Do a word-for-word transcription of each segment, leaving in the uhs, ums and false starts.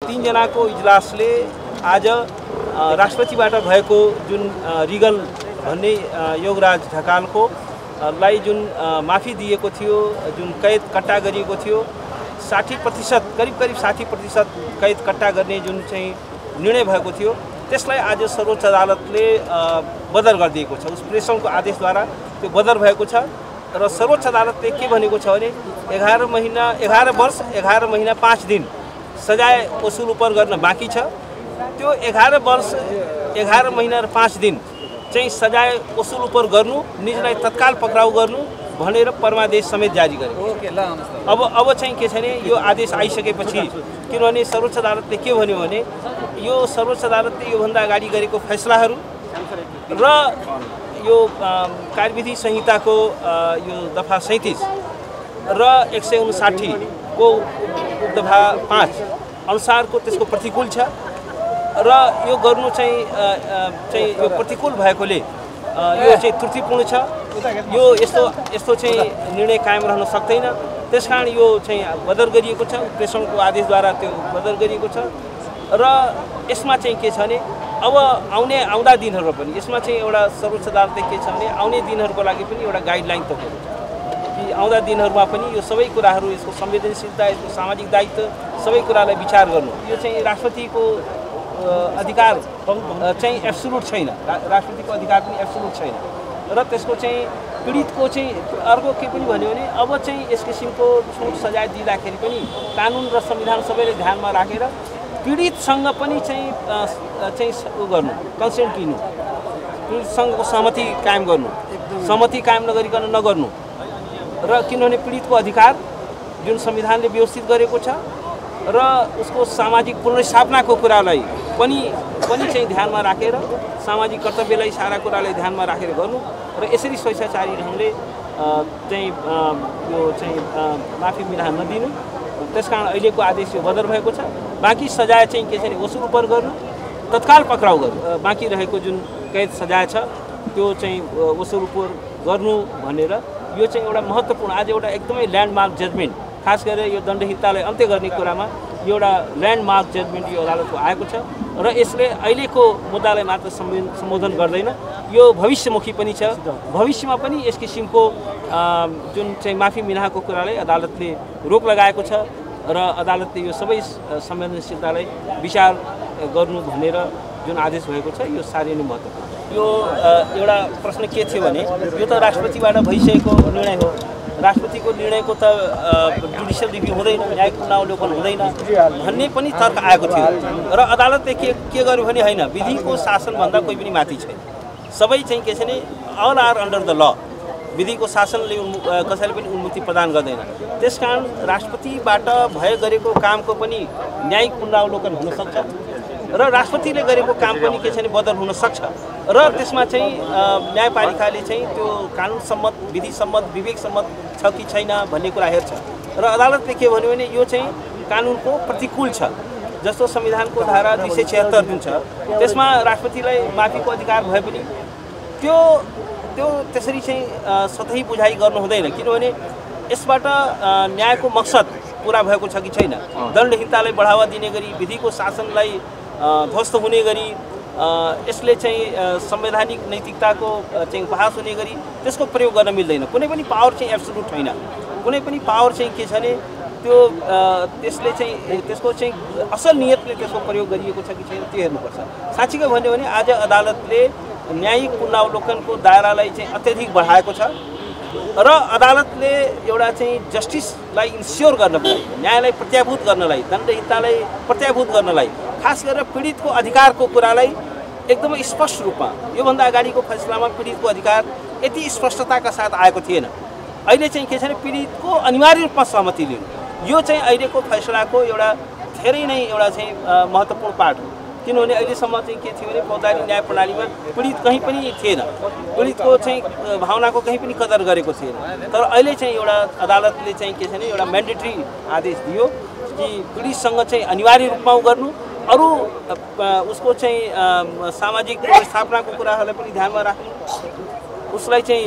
तीनजनाको इजलासले आज राष्ट्रपतिबाट भएको जुन रिगल भन्ने योगराज ढकालको लाई जुन माफी दिएको थियो, जुन कैद कट्टा गरिएको थियो, साठी प्रतिशत करिब करिब साठी प्रतिशत कैद कट्टा गर्ने जुन चाहिँ निर्णय भएको थियो, त्यसलाई आज सर्वोच्च अदालतले बदर गरिदिएको छ। उस प्रेषणको आदेशद्वारा त्यो बदर भएको छ र सर्वोच्च अदालतले के भनेको छ भने एघार महिना एघार वर्ष एघार महिना पाँच दिन सजाय वसुल उपर गर्न बाँकी छ। त्यो एघार वर्ष एघार महिना र पाँच दिन चाहिँ सजाय वसुल उपर गर्नु, निजलाई तत्काल पक्राउ गर्नु भनेर परमादेश समेत जारी गरेको। अब अब चाहिँ के छ भने यो आदेश आइसकेपछि, किनभने सर्वोच्च अदालतले के भन्यो भने यो सर्वोच्च अदालतले योभन्दा अगाडि गरेको फैसलाहरू र यो कार्यविधि संहिताको यो दफा सैँतिस र एक सय उनसाठीको दफा पाँच अनुसारको त्यसको प्रतिकूल छ र यो गर्नु चाहिँ चाहिँ यो प्रतिकूल भएकोले यो चाहिँ त्रुटिपूर्ण छ। यो यस्तो यस्तो चाहिँ निर्णय कायम रहन सक्दैन। त्यसकारण यो चाहिँ बदर गरिएको छ, प्रेषणको आदेशद्वारा त्यो बदर गरिएको छ र यसमा चाहिँ के छ भने अब आउने आउँदा दिनहरुमा पनि यसमा चाहिँ एउटा सर्वोच्च अदालतले के छ भने आउने दिनहरुको लागि पनि एउटा गाइडलाइन तोकेको छ कि आउँदा दिनहरुमा पनि यो सबै कुराहरू, यसको संवेदनशीलता, यसको सामाजिक दायित्व सबै कुरालाई विचार गर्नु। यो चाहिँ राष्ट्रपतिको अधिकार चाहिँ एब्सोल्युट छैन, राष्ट्रपतिको अधिकार पनि एब्सोल्युट छैन र त्यसको चाहिँ पीडितको चाहिँ अर्को के पनि भन्यो भने अब चाहिँ यस किसिमको छुट सजाय दिँदाखेरि पनि कानुन र संविधान सबैले ध्यानमा राखेर पीडितसँग पनि चाहिँ चाहिँ उ गर्नु, कन्सेन्ट लिनु, पीडितसँगको सहमति कायम गर्नु, सहमति कायम नगरिकन नगर्नु र किनभने पीडितको अधिकार जुन संविधानले व्यवस्थित गरेको छ र उसको सामाजिक पुनर्स्थापनाको कुरालाई पनि पनि चाहिँ ध्यानमा राखेर सामाजिक कर्तव्यलाई सारा कुरालाई ध्यानमा राखेर गर्नु र यसरी स्वेच्छाचारी ढङ्गले चाहिँ यो चाहिँ माफी मिलान नदिनु। त्यसकारण अहिलेको आदेश यो बदर भएको छ। बाँकी सजाय चाहिँ के छ भने वसुल उपर गर्नु, तत्काल पक्राउ गर्नु, बाँकी रहेको जुन कैद सजाय छ त्यो चाहिँ वसुल उपर गर्नु भनेर यो चाहिँ एउटा महत्त्वपूर्ण आज एउटा एकदमै ल्यान्डमार्क जजमेन्ट, खास गरेर यो दण्डहीनतालाई अन्त्य गर्ने कुरामा यो एउटा ल्यान्डमार्क जजमेन्ट यो अदालतको आएको छ र यसले अहिलेको मुद्दालाई मात्र सम्बोधन गर्दैन, यो भविष्यमुखी पनि छ। भविष्यमा पनि यस किसिमको जुन चाहिँ माफी मिलाको कुरालाई अदालतले रोक लगाएको छ र अदालतले यो सबै संवेदनशीलतालाई विचार गर्नु भनेर जुन आदेश भएको छ यो साह्रै नै महत्त्वपूर्ण। यो एउटा प्रश्न के थियो भने यो त राष्ट्रपतिबाट भइसकेको निर्णय हो, राष्ट्रपतिको निर्णयको त जुडिसियल रिभ्यू हुँदैन, न्यायिक पुनरावलोकन हुँदैन भन्ने पनि तर्क आएको थियो र अदालतले के के गर्यो भने होइन, विधिको शासनभन्दा कोही पनि माथि छैन, सबै चाहिँ के छ भने all are under the law, विधिको शासनले कसैले पनि उन्मुक्ति प्रदान गर्दैन। त्यसकारण राष्ट्रपतिबाट भए गरेको कामको पनि न्यायिक पुनरावलोकन हुन सक्छ र राष्ट्रपतिले गरेको काम पनि के छ भने बदल हुन सक्छ र त्यसमा चाहिँ न्यायपालिकाले चाहिँ त्यो कानुन सम्मत, विधि सम्मत, विवेक सम्मत छ कि छैन भन्ने कुरा हेर्छ र अदालतले के भन्यो भने यो चाहिँ कानुनको प्रतिकूल छ। जस्तो संविधानको धारा दुई सय छिहत्तर जुन छ त्यसमा राष्ट्रपतिलाई माफीको अधिकार भए पनि त्यो त्यो त्यसरी चाहिँ सतही बुझाइ गर्नु हुँदैन, किनभने यसबाट न्यायको मकसद पुरा भएको छ कि छैन, दण्डहीनतालाई बढावा दिने गरी, विधिको शासनलाई ध्वस्त हुने गरी, यसले चाहिँ संवैधानिक नैतिकताको चाहिँ उपहास हुने गरी त्यसको प्रयोग गर्न मिल्दैन। कुनै पनि पावर चाहिँ एब्सोल्युट होइन, कुनै पनि पावर चाहिँ के छ भने त्यो त्यसले चाहिँ त्यसको चाहिँ असल नियतले त्यसको प्रयोग गरिएको छ कि छैन त्यो हेर्नुपर्छ। साँच्चीकै भन्यो भने आज अदालतले न्यायिक पुनरावलोकनको दायरालाई चाहिँ अत्यधिक बढाएको छ र अदालतले एउटा चाहिँ जस्टिसलाई इन्स्योर गर्नलाई, न्यायलाई प्रत्याभूत गर्नलाई, दण्डहीनतालाई प्रत्याभूत गर्नलाई, खास गरेर पीडितको अधिकारको कुरालाई एकदमै स्पष्ट रूपमा योभन्दा अगाडिको फैसलामा पीडितको अधिकार यति स्पष्टताका साथ आएको थिएन। अहिले चाहिँ के छ भने पीडितको अनिवार्य रूपमा सहमति लिनु, यो चाहिँ अहिलेको फैसलाको एउटा धेरै नै एउटा चाहिँ महत्त्वपूर्ण पार्ट हो। किनभने अहिलेसम्म चाहिँ के थियो भने फौजदारी न्याय प्रणालीमा पीडित कहीँ पनि थिएन, पीडितको चाहिँ भावनाको कहीँ पनि कदर गरेको थिएन। तर अहिले चाहिँ एउटा अदालतले चाहिँ के छ भने एउटा म्यान्डेटरी आदेश दियो कि पीडितसँग चाहिँ अनिवार्य रूपमा उ गर्नु, अरू उसको चाहिँ सामाजिक पुनर्स्थापनाको कुराहरूलाई पनि ध्यानमा राख्नु, उसलाई चाहिँ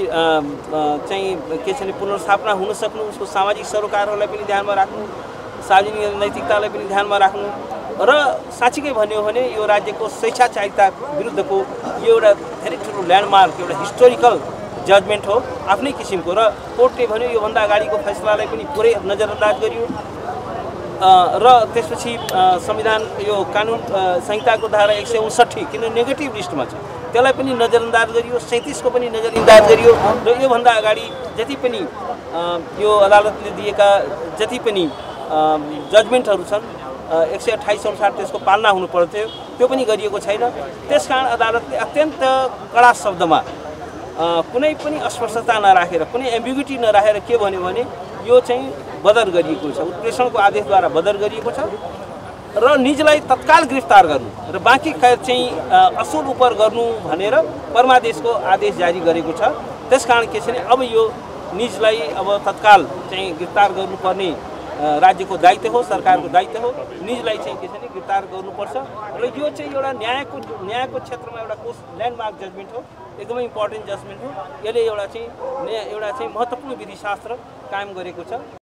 चाहिँ के छ भने पुनर्स्थापना हुन सक्नु, उसको सामाजिक सरोकारहरूलाई पनि ध्यानमा राख्नु, सार्वजनिक नैतिकतालाई पनि ध्यानमा राख्नु र साँच्चीकै भन्यो भने यो राज्यको स्वेच्छाचारिता विरुद्धको यो एउटा धेरै ठुलो ल्यान्डमार्क एउटा हिस्टोरिकल जजमेन्ट हो आफ्नै किसिमको र कोर्टले भन्यो योभन्दा अगाडिको फैसलालाई पनि पुरै नजरअन्दाज गरियो र त्यसपछि संविधान यो कानुन संहिताको धारा एक सय उनसट्ठी किन नेगेटिभ लिस्टमा छ त्यसलाई पनि नजरअन्दाज गरियो सैँतिसको पनि नजरअन्दाज गरियो र योभन्दा अगाडि जति पनि यो अदालतले दिएका जति पनि जजमेन्टहरू छन् एक सय अठाइस अनुसार त्यसको पालना हुनु पर्थ्यो त्यो पनि गरिएको छैन। त्यसकारण अदालतले अत्यन्त कडा शब्दमा कुनै पनि अस्पष्टता नराखेर कुनै एम्बिग्युटी नराखेर के भन्यो भने यो चाहिँ बदर गरिएको छ उत्प्रेषणको आदेशद्वारा बदर गरिएको छ र निजलाई तत्काल गिरफ्तार गर्नु र बाँकी खैर चाहिँ असुल उपर गर्नु भनेर परमादेशको आदेश जारी गरेको छ। त्यसकारण के छ भने अब यो निजलाई अब तत्काल चाहिँ गिरफ्तार गर्नुपर्ने राज्यको दायित्व हो सरकारको दायित्व हो निजलाई चाहिँ के छ भने गिरफ्तार गर्नुपर्छ र यो चाहिँ एउटा न्यायको न्यायको क्षेत्रमा एउटा कोस ल्यान्डमार्क जजमेन्ट हो एकदमै इम्पोर्टेन्ट जजमेन्ट हो। यसले एउटा चाहिँ एउटा चाहिँ महत्त्वपूर्ण विधिशास्त्र कायम गरेको छ